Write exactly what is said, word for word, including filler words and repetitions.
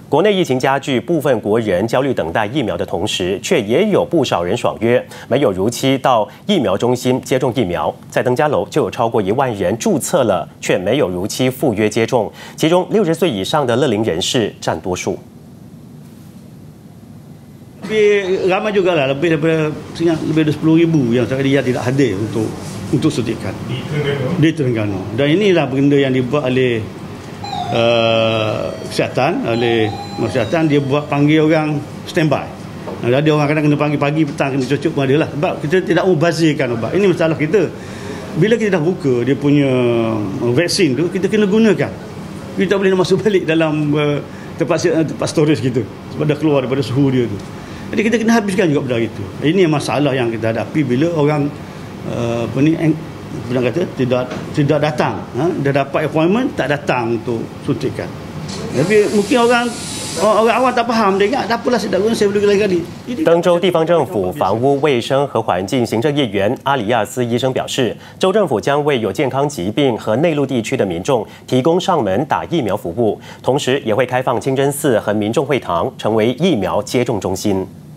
国内疫情加剧，部分国人焦虑等待疫苗的同时，却也有不少人爽约，没有如期到疫苗中心接种疫苗。在登嘉楼就有超过一万人注册了，却没有如期赴约接种，其中六十岁以上的乐龄人士占多数。 Lebih ramai juga lah, lebih daripada lebih dari sepuluh ribu yang tadi yang tidak hadir untuk untuk suntikan di Terengganu. Dan inilah benda yang dibuat oleh uh, kesihatan, oleh kesihatan dia buat panggil orang standby. Ada orang kadang kena panggil pagi, petang kena cucuk pun ada lah. Sebab kita tidak membazirkan ubat. Ini masalah kita. Bila kita dah buka dia punya vaksin tu, kita kena gunakan. Kita tak boleh nak masuk balik dalam uh, tempat tempat storage kita sebab dah keluar daripada suhu dia tu. Jadi kita kena habiskan juga benda itu. Ini masalah yang kita hadapi bila orang uh, apa ni pernah kata tidak tidak datang, ha? Dah dapat appointment tak datang untuk suntikan. Tapi mungkin orang orang awam tak faham, dia ingat tak apalah saya tak guna saya boleh lagi-lagi. 登州地方政府房屋卫生和环境行政业员阿里亚斯医生表示，州政府将为有健康疾病和内陆地区的民众提供上门打疫苗服务，同时也会开放清真寺和民众会堂成为疫苗接种中心。